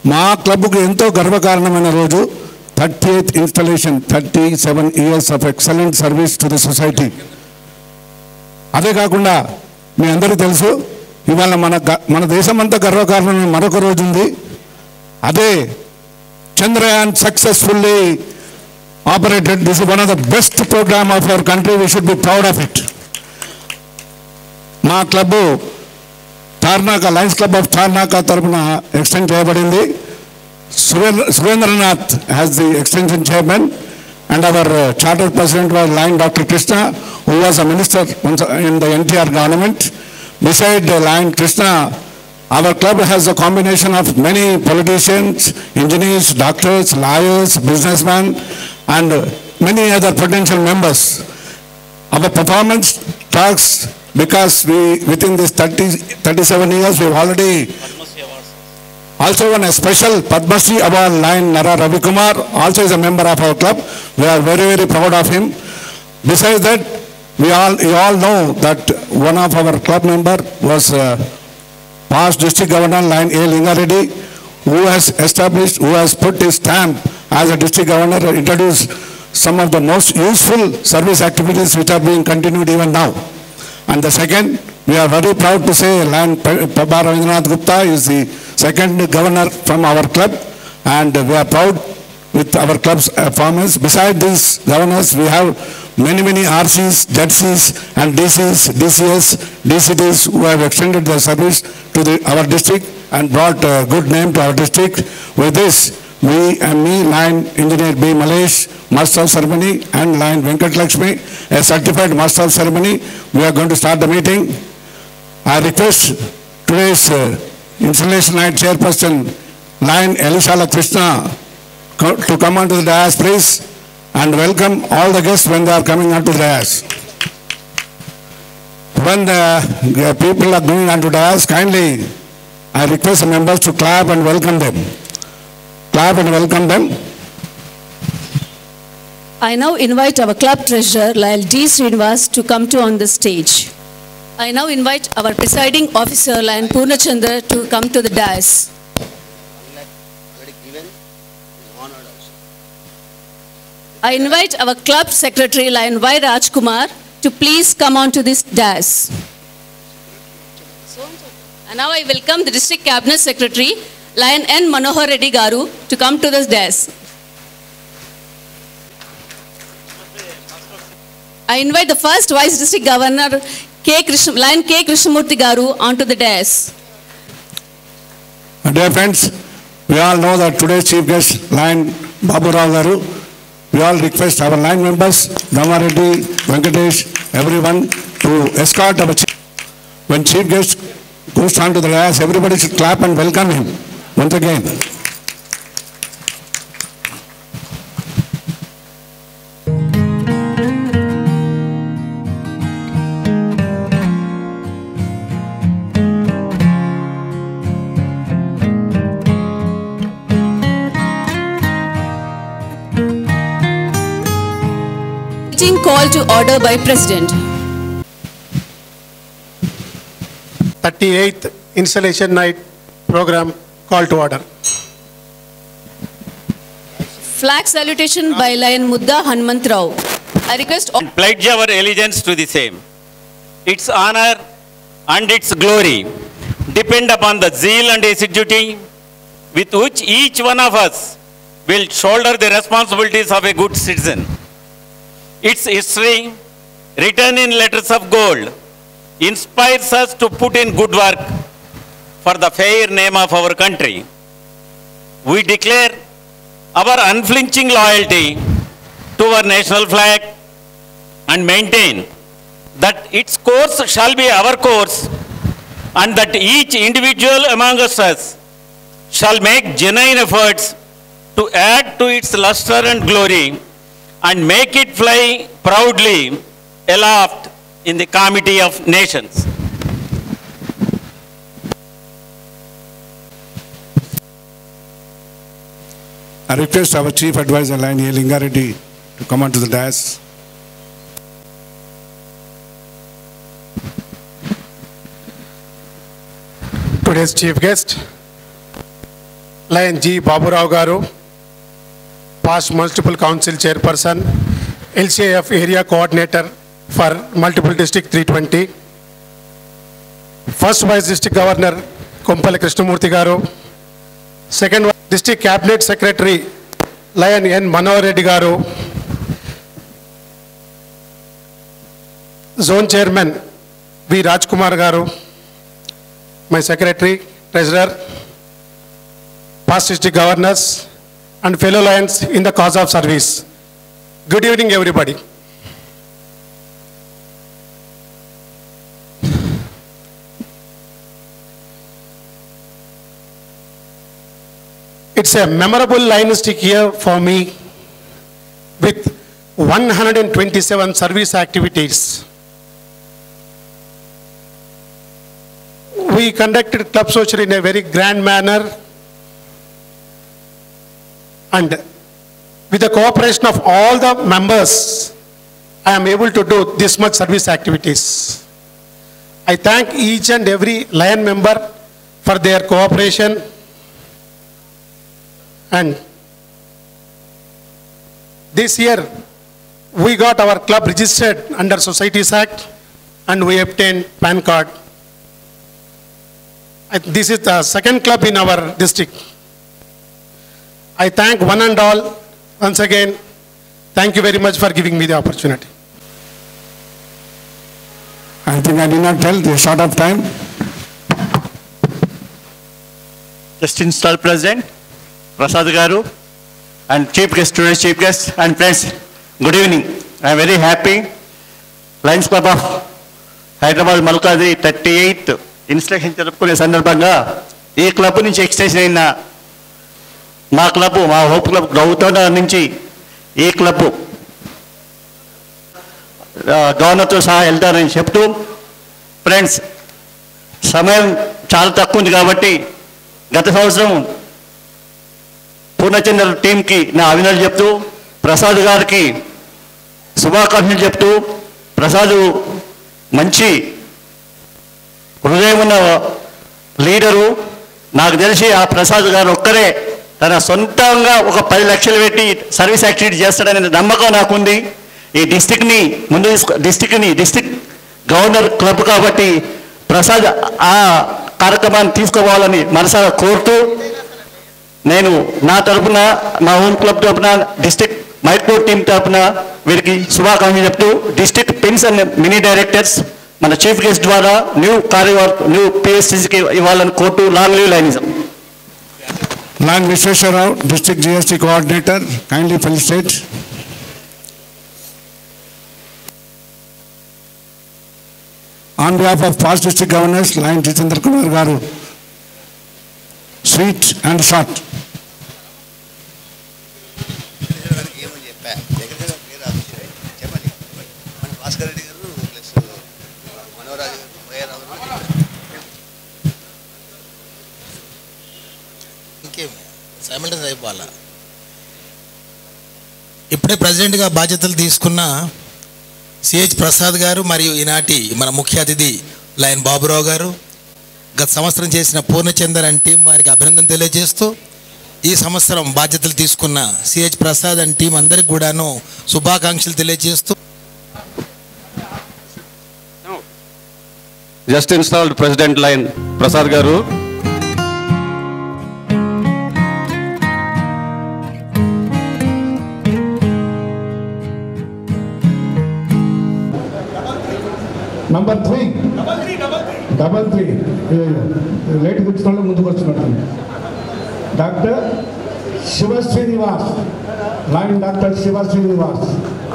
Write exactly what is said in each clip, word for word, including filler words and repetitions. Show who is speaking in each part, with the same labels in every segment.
Speaker 1: మా క్లబ్కు ఎంతో గర్వకారణమైన రోజు thirty eighth installation, thirty seven years of excellent service to the society. అదే కాకుండా మీ అందరికీ తెలుసు, ఇవాళ మన మన దేశం అంతా గర్వకారణమైన మరొక రోజు ఉంది. అదే Chandrayaan successfully operated. This is one of the best program of our country. We should be proud of it. మా club Tarnaka Lions club of Tarnaka తరఫున ఎక్స్టెండ్ చేయబడింది. Surendra Surendranath has the extension chairman and our charter president was Lion Doctor Krishna, who was a minister in the N T R government. Beside Lion Krishna, our club has a combination of many politicians, engineers, doctors, lawyers, businessmen, and many other potential members. Our performance talks because we, within this thirty, thirty-seven years, we have already also won a special Padma Shri Award. Lion Nara Ravi Kumar also is a member of our club. We are very, very proud of him. Besides that, we all, you all know that one of our club member was uh, past district governor Lion A. Lingareddy, who has established, who has put his stamp as a district governor and introduced some of the most useful service activities which are being continued even now. And the second, we are very proud to say Lion Prabha Ravindranath Gupta is the second governor from our club, and we are proud with our club's performance. Besides these governors, we have many, many R Cs, Z Cs, and D Cs, D C S, D C Ts who have extended their service to the, our district and brought a good name to our district. With this, we and me, Lion Engineer B. Malesh, Master of Ceremony, and Lion Venkat Lakshmi, a certified Master of Ceremony, we are going to start the meeting. I request today's uh, installation night chairperson, Lion Elishala Krishna, to come onto the dais, please, and welcome all the guests when they are coming onto the dais. When the, the people are going onto the dais, kindly I request the members to clap and welcome them. Clap and welcome them.
Speaker 2: I now invite our club treasurer, Lion D. Srinivas, to come to on the stage. I now invite our presiding officer, Lion Purnachandra, to come to the dais. I invite our club secretary, Lion Y. Rajkumar, to please come on to this dais. And now I welcome the district cabinet secretary, Lion N. Manohar Reddy Garu, to come to this dais. I invite the first vice district governor, K. Krishna, Lion K. Krishnamurthy Garu, onto the dais.
Speaker 1: Dear friends, we all know that today's chief guest, Lion Babu Rao Garu. We all request our line members, Ramareddy, Venkatesh, everyone to escort our chief. When chief guest goes on to the dais, everybody should clap and welcome him once again.
Speaker 2: Call to order by President.
Speaker 3: thirty-eighth installation night program call to order.
Speaker 2: Flag salutation by Lion Mudda Hanmant Rao. I request all
Speaker 4: pledge our allegiance to the same. Its honor and its glory depend upon the zeal and assiduity with which each one of us will shoulder the responsibilities of a good citizen. Its history, written in letters of gold, inspires us to put in good work for the fair name of our country. We declare our unflinching loyalty to our national flag and maintain that its course shall be our course and that each individual among us shall make genuine efforts to add to its luster and glory and make it fly proudly aloft in the comity of nations.
Speaker 1: I request our chief advisor, Lion A. Lingareddy, to come onto the dais.
Speaker 3: Today's chief guest, Lion G. Baburao Garu, past multiple council chairperson, L C A F area coordinator for multiple district three twenty. First vice district governor Kompally Krishnamurthy Garu. Second district cabinet secretary Lion N. Manohar Reddy Garu. Zone chairman V. Rajkumar Garu. My secretary, treasurer, past district governors and fellow lions in the cause of service. Good evening, everybody. It's a memorable line stick here for me with one hundred twenty-seven service activities. We conducted Club Social in a very grand manner and with the cooperation of all the members, I am able to do this much service activities. I thank each and every Lion member for their cooperation. And this year, we got our club registered under Societies Act and we obtained P A N card. This is the second club in our district. I thank one and all once again. Thank you very much for giving me the opportunity.
Speaker 1: I think I did not tell the short of time.
Speaker 5: Just installed President Prasad Garu and chief guest, today's chief guest and friends, good evening. I am very happy. Lions Club of Hyderabad Malkadi thirty-eighth instruction జరుపుకునే సందర్భంగా ఈ club నుంచి extension అయిన మా club మా hope club Gautam నుంచి ఈ club గవర్నర్తో సహా వెళ్తారని చెప్తూ ఫ్రెండ్స్ సమయం చాలా తక్కువ ఉంది కాబట్టి గత సంవత్సరం పూర్ణచంద్ర టీంకి నా అభినందనలు చెప్తూ ప్రసాద్ గారికి శుభాకాంక్షలు చెప్తూ ప్రసాద్ మంచి హృదయం ఉన్న లీడరు. నాకు తెలిసి ఆ ప్రసాద్ గారు ఒక్కరే తన సొంతంగా ఒక పది లక్షలు పెట్టి సర్వీస్ యాక్టివిటీ చేస్తాడనే నమ్మకం నాకుంది. ఈ డిస్టిక్ని ముందు డిస్టిక్ని డిస్టిక్ గవర్నర్ క్లబ్ కాబట్టి ప్రసాద్ ఆ కార్యక్రమాన్ని తీసుకోవాలని మనసారా కోరుతూ నేను నా తరఫున మా హోమ్ క్లబ్ తరఫున డిస్టిక్ మైక్రో టీం తరఫున వీరికి శుభాకాంక్షలు చెప్తూ district pins and mini directors మన చీఫ్ గెస్ట్ ద్వారా న్యూ కార్యవర్క్ న్యూ పిఎస్సికి ఇవ్వాలని కోర్టు long live Lionism.
Speaker 1: Lion Vishweswarrao, district G S T coordinator, kindly felicitate. On behalf of past district governors, Lion Jitendra Kumar Garu, sweet and short.
Speaker 6: అయిపోవాలా. ఇప్పుడే ప్రెసిడెంట్గా బాధ్యతలు తీసుకున్న సిహెచ్ ప్రసాద్ గారు మరియు ఈనాటి మన ముఖ్య అతిథి లయన్ బాబురావు గారు గత సంవత్సరం చేసిన పూర్ణచందర్ అండ్ టీం వారికి అభినందన తెలియజేస్తూ ఈ సంవత్సరం బాధ్యతలు తీసుకున్న సిహెచ్ ప్రసాద్ అండ్ టీం అందరికి కూడాను శుభాకాంక్షలు తెలియజేస్తూ
Speaker 5: just installed president lion Prasad garu
Speaker 1: number three double three late కూర్చున్న ముందుకు వచ్చినట్టు doctor Shiva Srinivas lion doctor Shiva Srinivas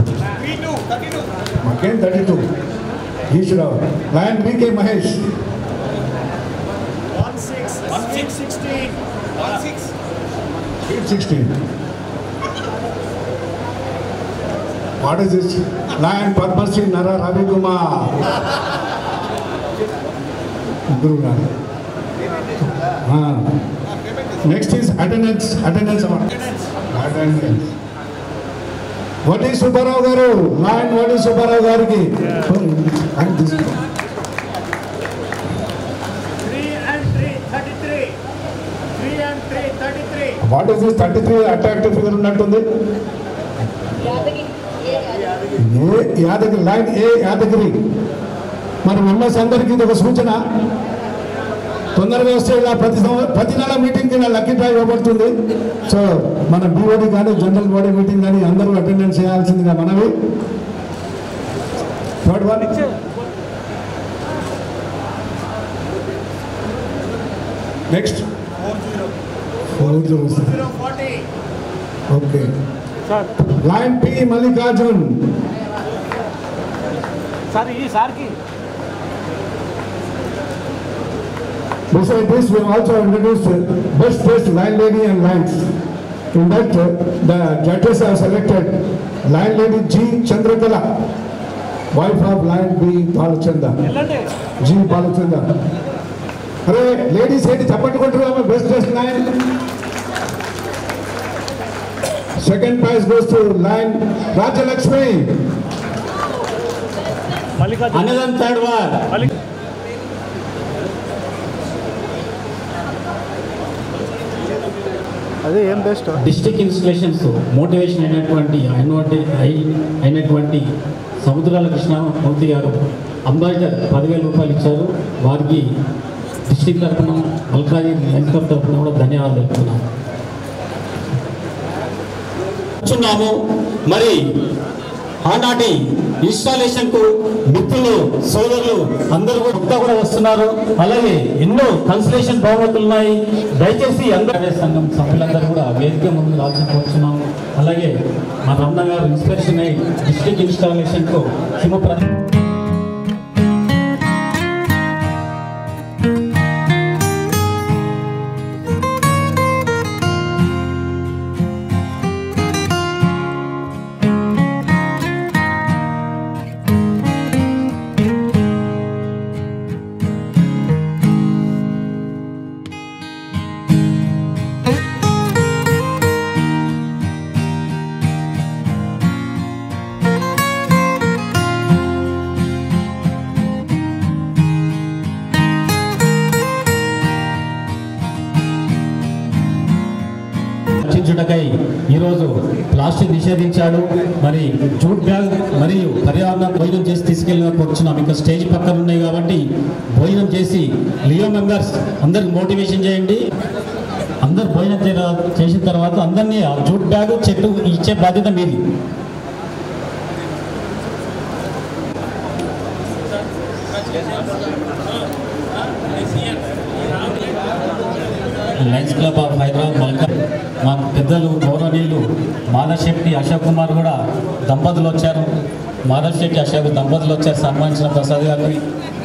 Speaker 1: again thirty two Eswararao lion BK Mahesh sixteen What is this? Lion Padma Singh Nara Ravi Kumar. Guru Nara. Ah. Next is attendance. Attendance. Attendance. What is Subbarao Garu? Lion, what is Subbarao Garu ki? And this.
Speaker 7: Three and three, thirty-three. Three and
Speaker 1: what is this thirty three attractive figure ఉన్నట్టుంది? A Yadagiri, Lion A Yadagiri. మరి members అందరికీ ఇది ఒక సూచన, తొందరగా వస్తే ఇలా ప్రతి ప్రతి నెల మీటింగ్కి ఇలా లక్కీ డ్రా ఇవ్వబడుతుంది. సో మన బీఓడి కానీ జనరల్ బాడీ మీటింగ్ కానీ అందరూ అటెండెన్స్ చేయాల్సిందిగా మనవి. Third one next okay. Lion P Mallikarjun. Besides this, we have also introduced best dressed line lady and lines. In that, uh, the judges have selected line lady G. Chandrakala, wife of line B. Balachanda. G. Balachanda. Hey, ladies, hey, chapati kontrama best dressed line. Second prize goes to line Rajalakshmi. Another third one.
Speaker 7: అదే ఏం best
Speaker 8: district institutions motivation అయినటువంటి అయినటువంటి అయినటువంటి సముద్రాల కృష్ణమూర్తి గారు ambassador పదివేల రూపాయలు ఇచ్చారు. వారికి డిస్ట్రిక్ట్ తరఫున మల్కాజీ లయన్స్ క్లబ్ తరఫున కూడా ధన్యవాదాలు తెలుపుతున్నాము. మరి ఆనాటి ఇన్స్టాలేషన్ కు మిత్రులు సోదరులు అందరూ కూడా కూడా వస్తున్నారు. అలాగే ఎన్నో కన్సలేషన్ బహుమతులు ఉన్నాయి. దయచేసి అందరూ సంఘం సభ్యులందరూ కూడా వేదిక ముందు రాల్చుకుంటున్నాము. అలాగే మా రమణ గారు ఇన్స్పిరేషన్ అయ్యి డిస్ట్రిక్ట్ ఇన్స్టాలేషన్ కు హిమప్ర రక్షించుటకై ఈరోజు ప్లాస్టిక్ నిషేధించాడు. మరి జూట్ బ్యాగ్ మరియు పర్యావరణ భోజనం చేసి తీసుకెళ్ళిన వచ్చినాం. ఇంకా స్టేజ్ పక్కన ఉన్నాయి కాబట్టి భోజనం చేసి లియో మెంబర్స్ అందరికి మోటివేషన్ చేయండి. అందరు భోజనం చేసిన తర్వాత అందరినీ ఆ జూట్ బ్యాగ్ చెట్టు ఇచ్చే బాధ్యత మీది. లయన్స్ క్లబ్ ఆఫ్ హైదరాబాద్ మల్కా మా పెద్దలు గౌరవనీయులు మాధవ్ శెట్టి అశోక్ కుమార్ కూడా దంపతులు వచ్చారు. మాధవ్ శెట్టి అశోక్ దంపతులు వచ్చారు సన్మానించిన ప్రసాద్ గారిని.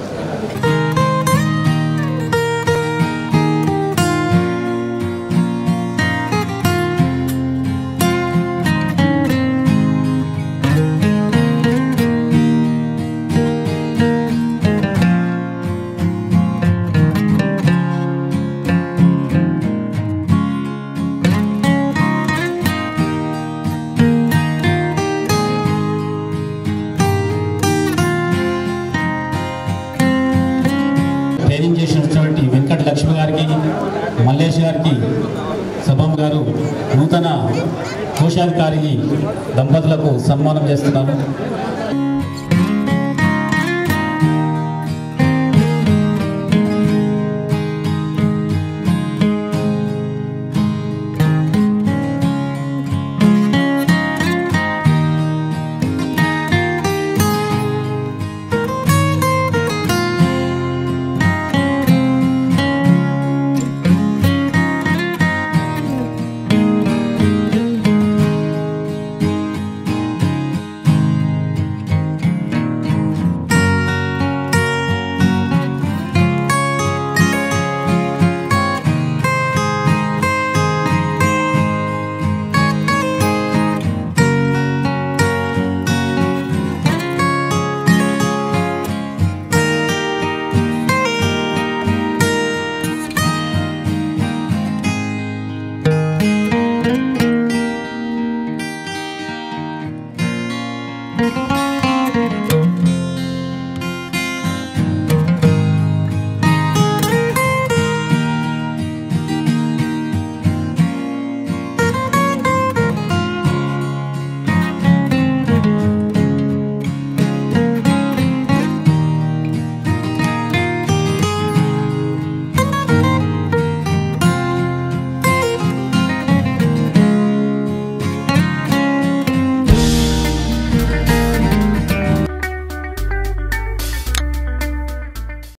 Speaker 8: చేసినటువంటి వెంకట లక్ష్మి గారికి, మల్లేష్ గారికి, సభం గారు నూతన కోశాధికారికి దంపతులకు సన్మానం చేస్తున్నాను.